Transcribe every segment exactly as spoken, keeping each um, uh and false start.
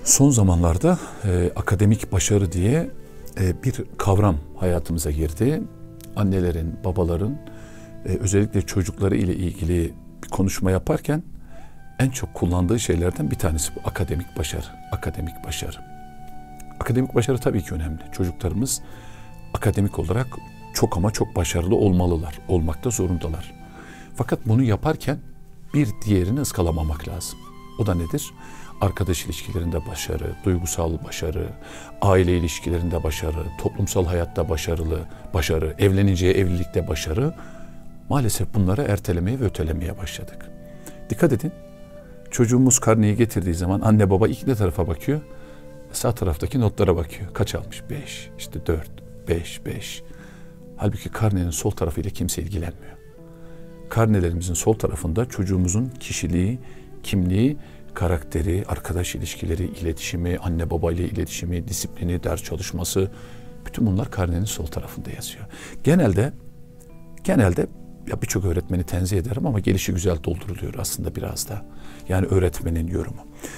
Son zamanlarda e, akademik başarı diye e, bir kavram hayatımıza girdi. Annelerin, babaların e, özellikle çocukları ile ilgili bir konuşma yaparken en çok kullandığı şeylerden bir tanesi bu akademik başarı. Akademik başarı. Akademik başarı tabii ki önemli. Çocuklarımız akademik olarak çok ama çok başarılı olmalılar. Olmakta zorundalar. Fakat bunu yaparken bir diğerini ıskalamamak lazım. O da nedir? Arkadaş ilişkilerinde başarı, duygusal başarı, aile ilişkilerinde başarı, toplumsal hayatta başarılı, başarı, evleneceği evlilikte başarı. Maalesef bunları ertelemeye ve ötelemeye başladık. Dikkat edin, çocuğumuz karneyi getirdiği zaman anne baba ilk ne tarafa bakıyor? Sağ taraftaki notlara bakıyor. Kaç almış? Beş, işte dört, beş, beş. Halbuki karnenin sol tarafıyla kimse ilgilenmiyor. Karnelerimizin sol tarafında çocuğumuzun kişiliği, kimliği, karakteri, arkadaş ilişkileri, iletişimi, anne baba ile iletişimi, disiplini, ders çalışması, bütün bunlar karnenin sol tarafında yazıyor. Genelde, genelde ya birçok öğretmeni tenzih ederim ama gelişi güzel dolduruluyor aslında biraz da. Yani öğretmenin yorumu.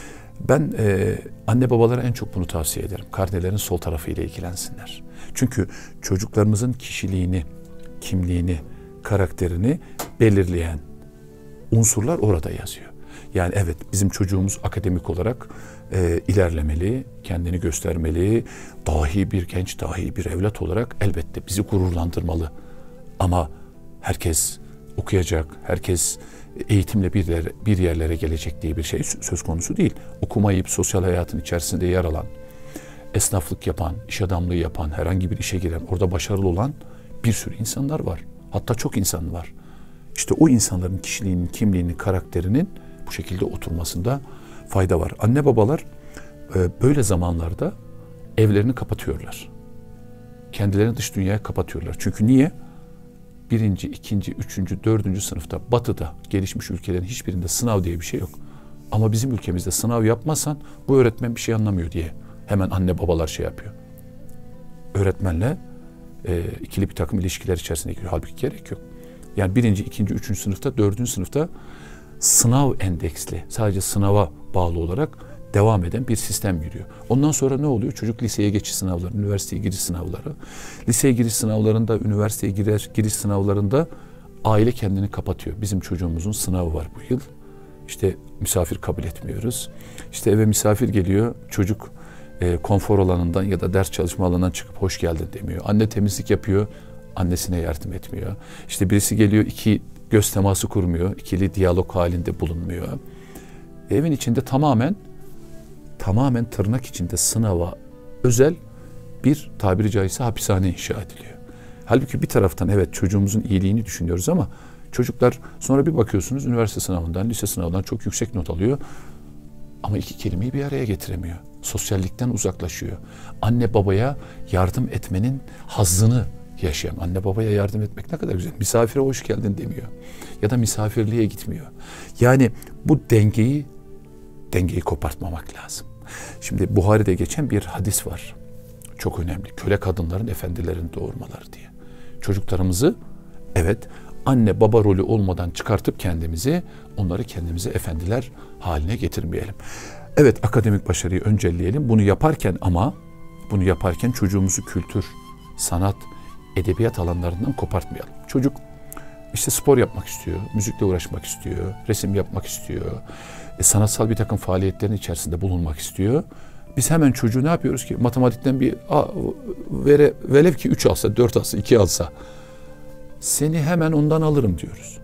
Ben e, anne babalara en çok bunu tavsiye ederim. Karnelerin sol tarafıyla ilgilensinler. Çünkü çocuklarımızın kişiliğini, kimliğini, karakterini belirleyen unsurlar orada yazıyor. Yani evet, bizim çocuğumuz akademik olarak e, ilerlemeli, kendini göstermeli, dahi bir genç, dahi bir evlat olarak elbette bizi gururlandırmalı. Ama herkes okuyacak, herkes eğitimle bir, yer, bir yerlere gelecek diye bir şey söz konusu değil. Okumayıp sosyal hayatın içerisinde yer alan, esnaflık yapan, iş adamlığı yapan, herhangi bir işe giren, orada başarılı olan bir sürü insanlar var. Hatta çok insan var. İşte o insanların kişiliğinin, kimliğinin, karakterinin bu şekilde oturmasında fayda var. Anne babalar böyle zamanlarda evlerini kapatıyorlar. Kendilerini dış dünyaya kapatıyorlar. Çünkü niye? Birinci, ikinci, üçüncü, dördüncü sınıfta batıda, gelişmiş ülkelerin hiçbirinde sınav diye bir şey yok. Ama bizim ülkemizde sınav yapmazsan bu öğretmen bir şey anlamıyor diye hemen anne babalar şey yapıyor. Öğretmenle e, ikili bir takım ilişkiler içerisine giriyor. Halbuki gerek yok. Yani birinci, ikinci, üçüncü sınıfta, dördüncü sınıfta sınav endeksli, sadece sınava bağlı olarak devam eden bir sistem yürüyor. Ondan sonra ne oluyor? Çocuk liseye geçiş sınavları, üniversiteye giriş sınavları. Liseye giriş sınavlarında, üniversiteye giriş, giriş sınavlarında aile kendini kapatıyor. Bizim çocuğumuzun sınavı var bu yıl. İşte misafir kabul etmiyoruz. İşte eve misafir geliyor, çocuk e, konfor alanından ya da ders çalışma alanından çıkıp hoş geldin demiyor. Anne temizlik yapıyor, annesine yardım etmiyor. İşte birisi geliyor, iki göz teması kurmuyor, ikili diyalog halinde bulunmuyor. Evin içinde tamamen tamamen tırnak içinde sınava özel bir, tabiri caizse, hapishane inşa ediliyor. Halbuki bir taraftan evet çocuğumuzun iyiliğini düşünüyoruz ama çocuklar sonra bir bakıyorsunuz üniversite sınavından, lise sınavından çok yüksek not alıyor ama iki kelimeyi bir araya getiremiyor. Sosyallikten uzaklaşıyor. Anne babaya yardım etmenin hazzını yaşayan, anne babaya yardım etmek ne kadar güzel. Misafire hoş geldin demiyor. Ya da misafirliğe gitmiyor. Yani bu dengeyi dengeyi kopartmamak lazım. Şimdi Buhari'de geçen bir hadis var. Çok önemli. Köle kadınların efendilerini doğurmaları diye. Çocuklarımızı evet anne baba rolü olmadan çıkartıp kendimizi, onları kendimize efendiler haline getirmeyelim. Evet, akademik başarıyı öncelleyelim. Bunu yaparken ama bunu yaparken çocuğumuzu kültür, sanat, edebiyat alanlarından kopartmayalım. Çocuk işte spor yapmak istiyor, müzikle uğraşmak istiyor, resim yapmak istiyor, e, sanatsal bir takım faaliyetlerin içerisinde bulunmak istiyor. Biz hemen çocuğu ne yapıyoruz ki? Matematikten bir a, vere, velev ki üç alsa, dört alsa, iki alsa seni hemen ondan alırım diyoruz.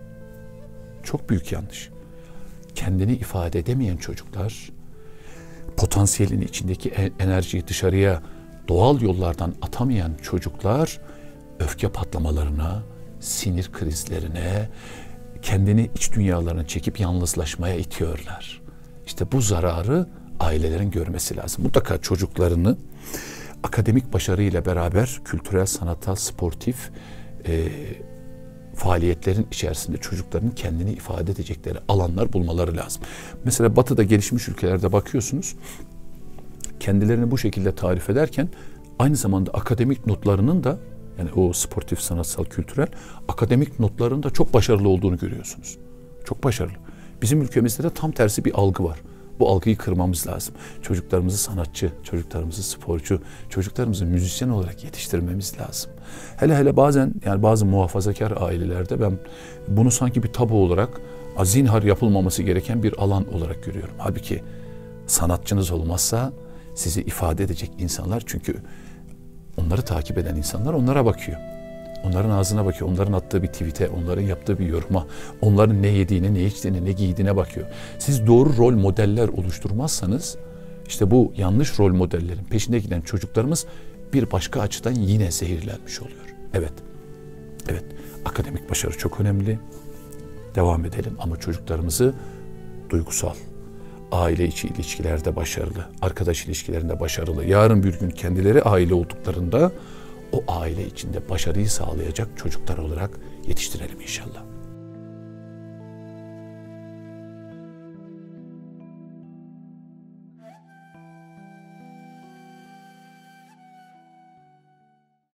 Çok büyük yanlış. Kendini ifade edemeyen çocuklar, potansiyelin içindeki enerjiyi dışarıya doğal yollardan atamayan çocuklar öfke patlamalarına, sinir krizlerine, kendini iç dünyalarına çekip yalnızlaşmaya itiyorlar. İşte bu zararı ailelerin görmesi lazım. Mutlaka çocuklarını akademik başarıyla beraber kültürel, sanatsal, sportif e, faaliyetlerin içerisinde çocukların kendini ifade edecekleri alanlar bulmaları lazım. Mesela Batı'da, gelişmiş ülkelerde bakıyorsunuz, kendilerini bu şekilde tarif ederken aynı zamanda akademik notlarının da, yani o sportif, sanatsal, kültürel akademik notlarının da çok başarılı olduğunu görüyorsunuz. Çok başarılı. Bizim ülkemizde de tam tersi bir algı var. Bu algıyı kırmamız lazım. Çocuklarımızı sanatçı, çocuklarımızı sporcu, çocuklarımızı müzisyen olarak yetiştirmemiz lazım. Hele hele bazen yani bazı muhafazakar ailelerde ben bunu sanki bir tabu olarak zinhar yapılmaması gereken bir alan olarak görüyorum. Halbuki sanatçınız olmazsa sizi ifade edecek insanlar, çünkü onları takip eden insanlar onlara bakıyor. Onların ağzına bakıyor, onların attığı bir tweet'e, onların yaptığı bir yoruma, onların ne yediğine, ne içtiğine, ne giydiğine bakıyor. Siz doğru rol modeller oluşturmazsanız, işte bu yanlış rol modellerin peşinde giden çocuklarımız bir başka açıdan yine zehirlenmiş oluyor. Evet, evet, akademik başarı çok önemli. Devam edelim ama çocuklarımızı duygusal, aile içi ilişkilerde başarılı, arkadaş ilişkilerinde başarılı, yarın bir gün kendileri aile olduklarında o aile içinde başarıyı sağlayacak çocuklar olarak yetiştirelim inşallah.